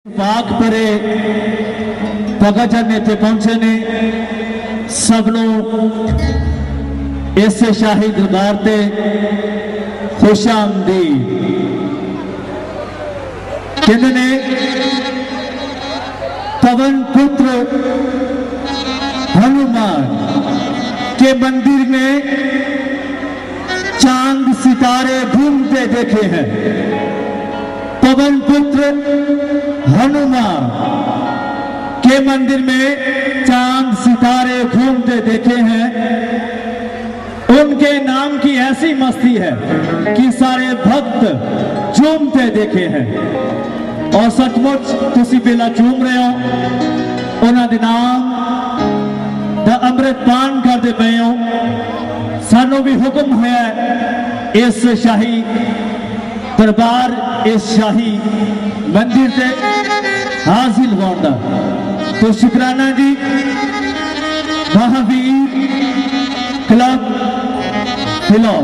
पाक परे भगत जन इतने पहुंचे ने सबनों इस शाही दरबार से खुशामदीद कहते ने पवन पुत्र हनुमान के मंदिर में चांद सितारे घूमते देखे हैं। पवन पुत्र हनुमान के मंदिर में चांद सितारे घूमते देखे हैं। उनके नाम की ऐसी मस्ती है कि सारे भक्त झूमते देखे हैं। और सचमुच तुसी बेला झूम रहे हो, उन्होंने नाम दा अमृत पान करते पे हो। सानू भी हुक्म होया इस शाही दरबार, इस शाही मंदिर से हासिल होता। तो शुक्राना जी महावीर क्लब फिलौर।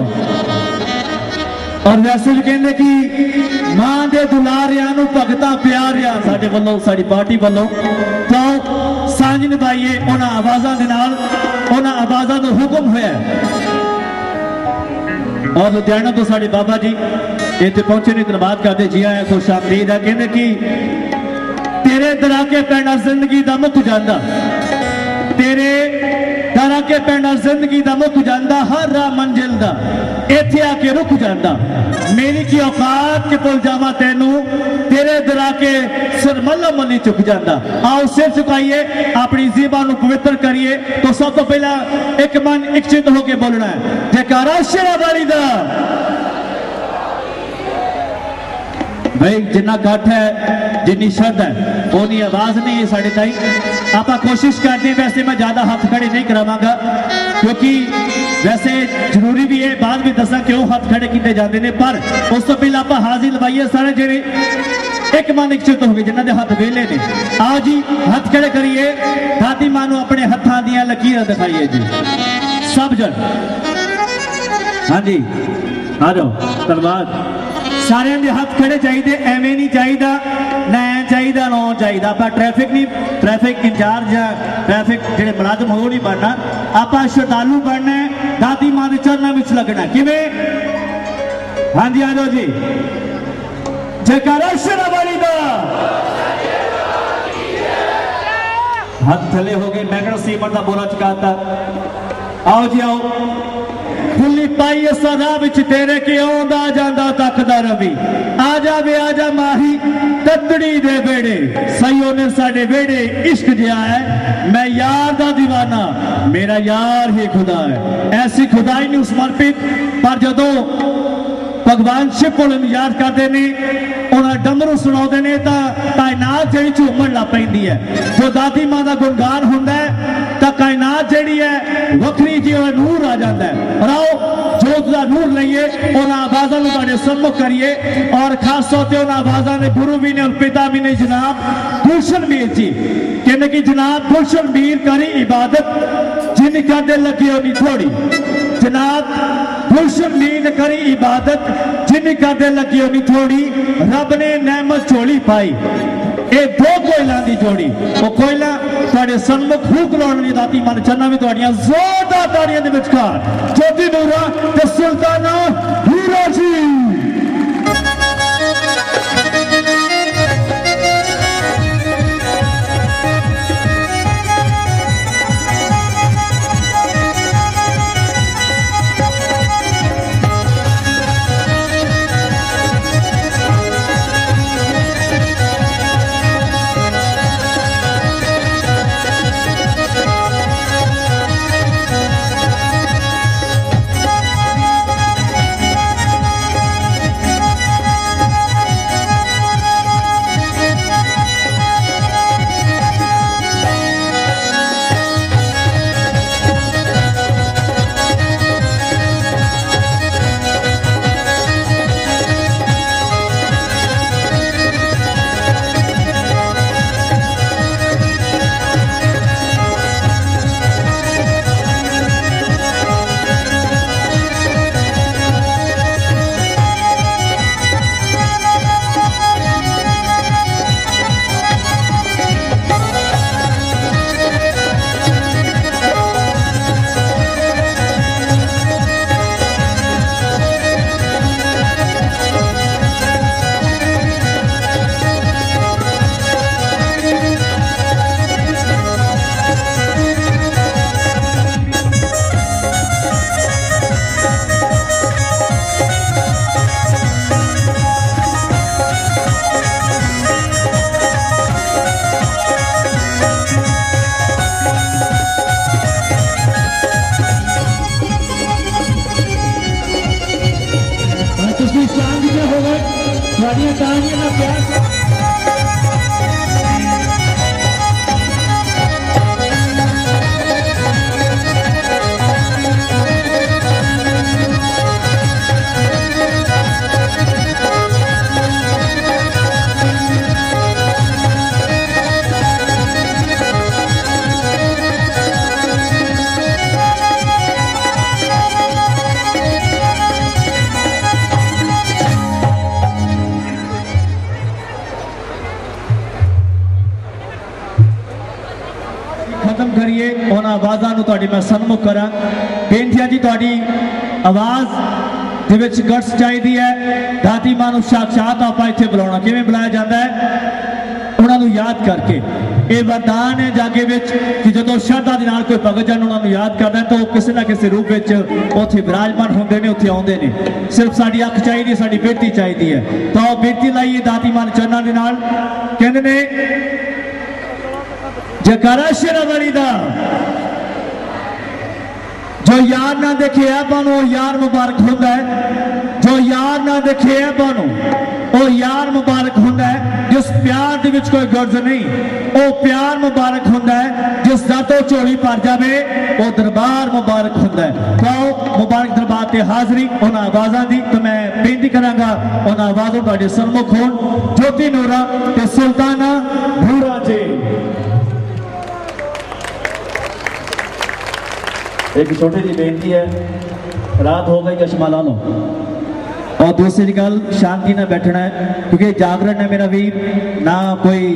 और वैसे भी कहते कि मां के दुलारिया भगत प्यारिया साडे वालों साडी पार्टी वालों तो सांझ निभाइए उन्होंने आवाज़ों के नाल, उन्होंने आवाज़ों का हुक्म होया। और लुधियाना तो साडे बाबा जी इतने पहुंचे ने, धन्यवाद करते जी आया, खुशामदीद है। कहते कि तेरे दराके पैंडा जिंदगी का मुक जांदा, तेरे दराके पैंडा जिंदगी का मुक जांदा, हर राह मंजिल दा इत्थे आके रुक जांदा। मेरी की औकात के पुल जावा तेनू, तेरे दराके सिर मल्लो मल्ली चुक जांदा। आओ सिर चुकाइए, अपनी ज़ुबान को पवित्र करिए। तो सब तो पहला एक मन एक चित होके बोलना है जयकारा शेरा वाली दा। भाई जिन्ना घट है, जिन्नी श्रद्धा है, उन्नी आवाज नहीं है साढ़े ताई। आप कोशिश करते हैं, वैसे मैं ज्यादा हाथ खड़े नहीं करावांगा क्योंकि वैसे जरूरी भी है, बाद में दसा क्यों हाथ खड़े किए जाते हैं। पर उस तो पहले आप हाजिर लवाइए सारे जेरे एक मन एक चित हो गए जिन्होंने हाथ वेले ने। आओ जी हाथ खड़े करिए, दादी मां नूं अपने हाथों दी लकीर दिखाइए जी सब जन। हाँ जी आ जाओ, धन्यवाद। सारे के हाथ खड़े चाहिए, एवं नहीं चाहिए ना चाहिए ना चाहिए। आप ट्रैफिक नहीं, ट्रैफिक इंचार्ज या ट्रैफिक जो मुलाजम हो नहीं बनना, आप श्रद्धालु बनना है, दादी मां के चरणों में लगना किवें। हाँ जी आ जाओ जी, जयकारा शेरा वाली दा। हाथ थले हो गए, मैंने सीमट का बोरा चुकाता। आओ जी आओ, खुली पाई सदा विच तेरे के आंदा जांदा तकदा रवि। आ जावे आ जा माही ततड़ी दे बेड़े, सईओ ने साडे बेड़े इश्क जिया है। मैं यार दा दीवाना, मेरा यार ही खुदा है। ऐसी खुदाई नहीं समर्पित, पर जदों भगवान शिव को याद करते हैं, उन्हें डमरू सुनाते हैं तो कायनात जी झूमन लग पैंदी है। जो दादी मां का गुणगान होंदा है तो कायनात जी है वखरी जी नूर आ जाता है। और आओ जोत का नूर लईए, उन्होंने आवाज़ों को तुहाडे सम्मुख करिए। और खास तौर पर उन्होंने आवाज़ों ने गुरु भी ने और पिता भी ने जनाब गुलशन मीर जी। कहते कि जनाब गुलशन मीर करी इबादत जिन करते लगी उन्नी थोड़ी। जनाब गुलशन मीर ने करी इबादत जिन करते लगी उन्नी थोड़ी। रब ने नेमत झोली पाई, ये दो कोयलों की जोड़ी। वो कोयला तुहाडे सन्मुख फूक लाउण दी दाती मन चन्ना भी तुहाडियां जोरदार ताड़ियां दे विचकार ज्योति नूरा ते सुल्ताना हीरा जी। खत्म करिए उन आवाज़ों मैं सन्मुख करा। बेनती जी तुहाडी आवाज़ दे विच गट्स चाहिए है। दाती मां नूं साक्षात आपां इत्थे बुलाउणा किवें बुलाया जाता है, उन्होंने याद करके। ये वरदान है जागे विच कि जदों श्रद्धा दे नाल कोई भगत जन उन्होंने याद करता है तो किसी ना किसी रूप में उत्थे विराजमान होंदे ने, उत्थे आउंदे ने। सिर्फ साडी अख चाहिए, साडी बेटी चाहिए है। तो बेटी लाइए दाती मान चरणा दे नाल। कहंदे ने जयकारा शेरावाली दा, जो यार ना देखे आपको यार मुबारक होंदा है। जो यार ना देखे आपको वो यार मुबारक होंदा है। जिस प्यार दे विच कोई गर्ज नहीं वो प्यार मुबारक होंदा है। जिस दा तो झोली भर जाए वो दरबार मुबारक होंदा है। तो मुबारक दरबार ते हाजरी उन आवाज़ों की। तो मैं बेनती करांगा उन आवाज़ों तुहाडे सन्मुख होण। ज्योति नूरा ते सुल्ताना भूरा जी। एक छोटी जी बेनती है, रात हो गई चश्मा ला लो। और दूसरी गल शांति ना बैठना है क्योंकि जागरण है मेरा वीर ना कोई।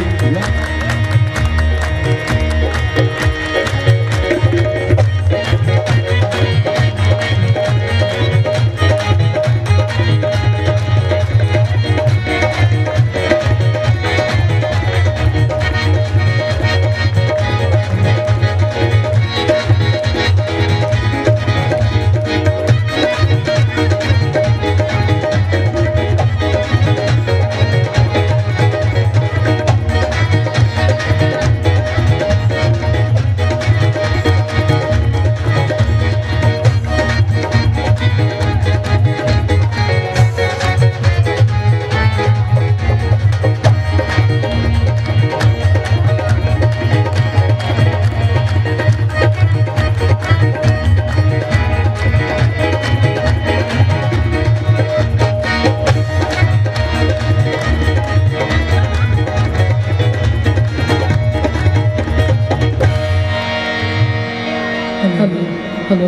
हेलो,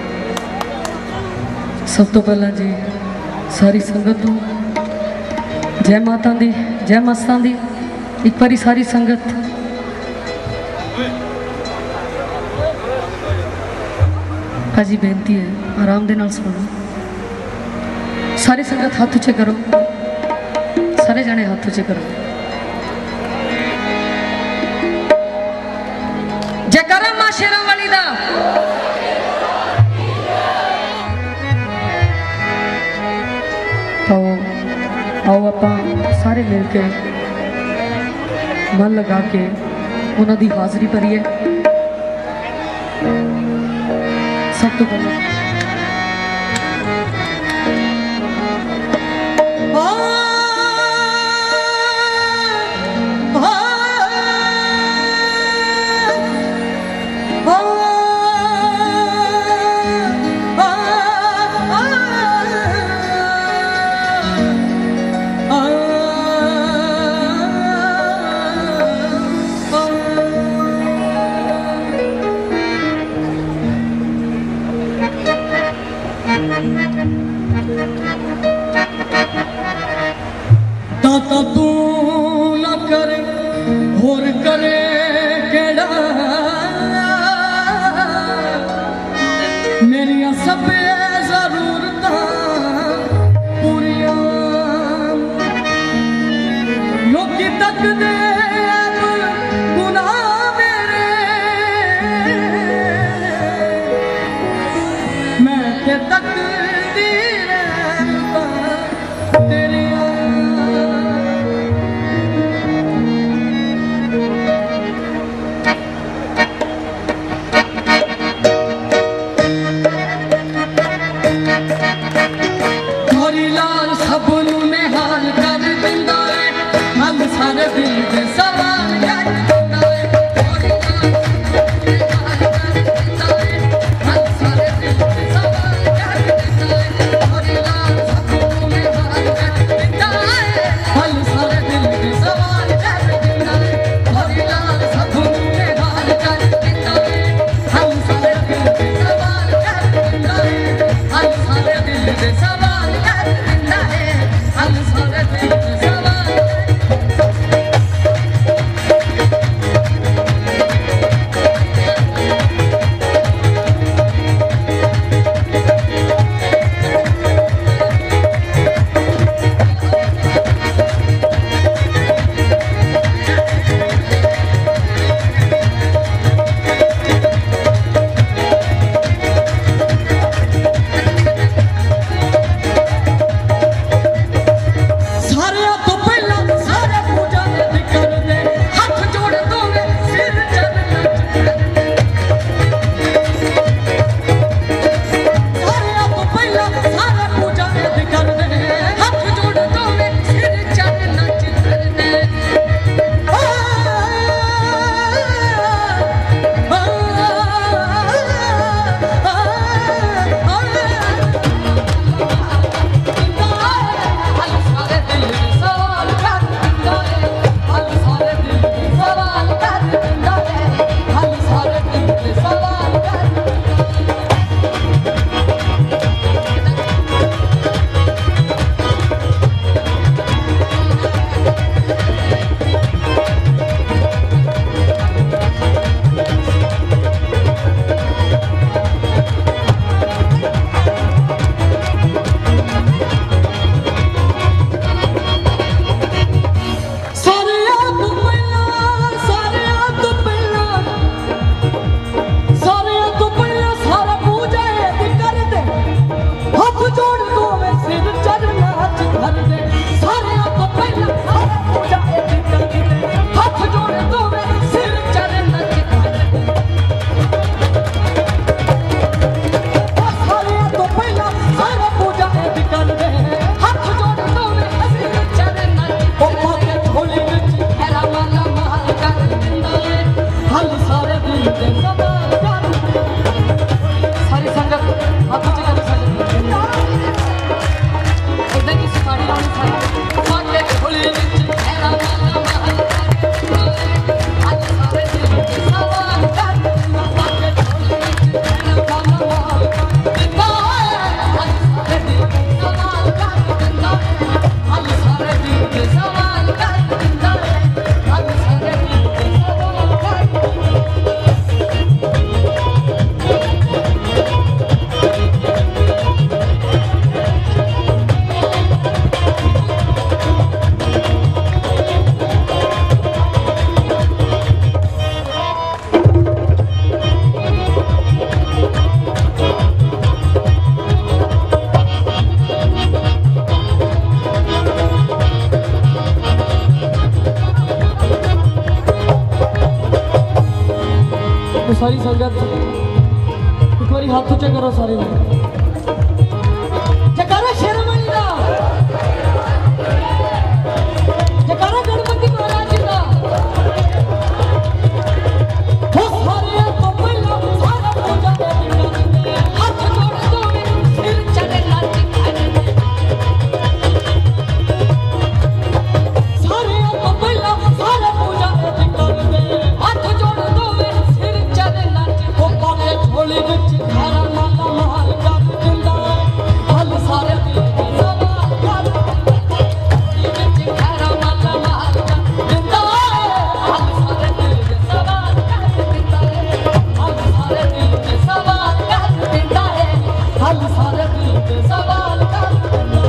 सब तो पहला जी सारी संगत नूं जय माता दी, जय मस्तां दी। एक बारी सारी संगत भाजी बेनती है आराम दे नाल सुनो। सारी संगत हाथ उचे करो, सारे जने हाथ उचे करो। जयकारा मां शेरावाली दा। तो आओ आप सारे मिलके मन लगा के उन्हों की हाजरी भरीए। सब तो पहले दाता तू न करे होर करे केड़ा मेरिया सब जरूरतां पूरियां लोकी तक दे अब गुनाह मेरे मैं के तक सारी संगत एक बार हाथ ऊंचा करो सारे में जयकारा शेरमणि दा जयकारा गणपति महाराज जी दा हो सारे तो पहला सारा पूजा दे हाथ जोड़ दो सिर चढ़े नाच सारे तो पहला सारा पूजा दे हाथ जोड़ दो सिर चढ़े नाच वो पाके झोली विच खारा माला माल कर दिंदा हल सारे दिल दी सवाल कर झोली विच खारा माला माल कर दिंदा हल सारे दिल दे सवाल कर दिंदा हल सारे दिल दे सवाल कर दिंदा हल सारे दिल दे सवाल कर दिंदा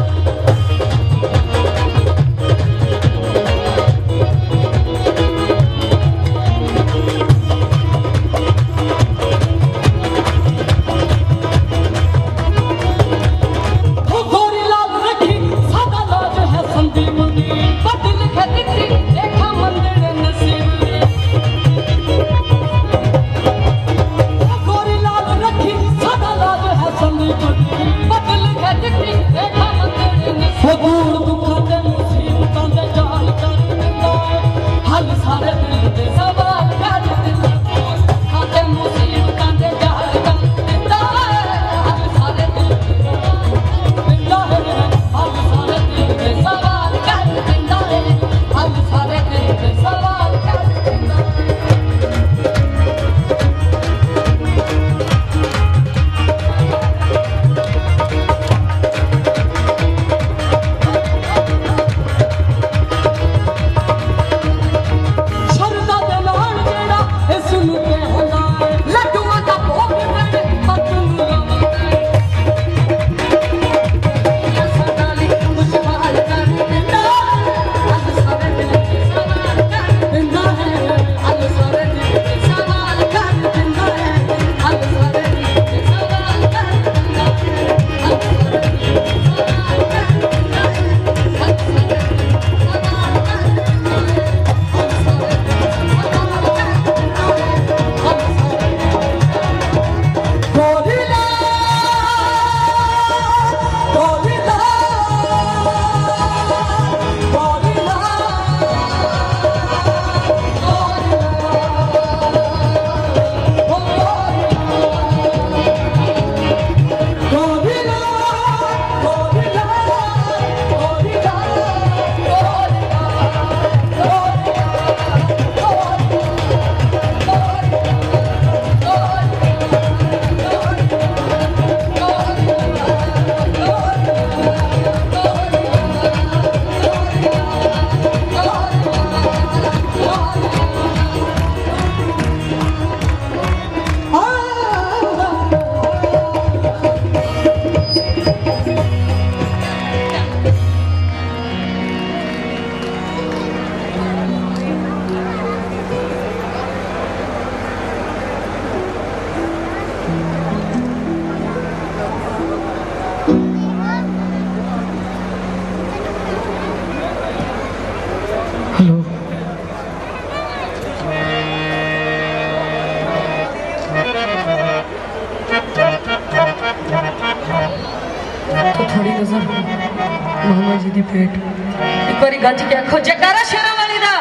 मोहम्मद जी दी पेट एक बारी गंज के आखो जयकारा शेरमणि दा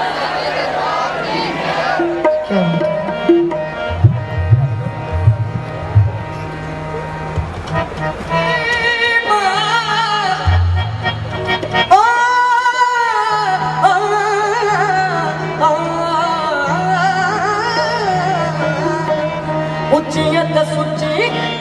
क्या उच्चियत सुच्ची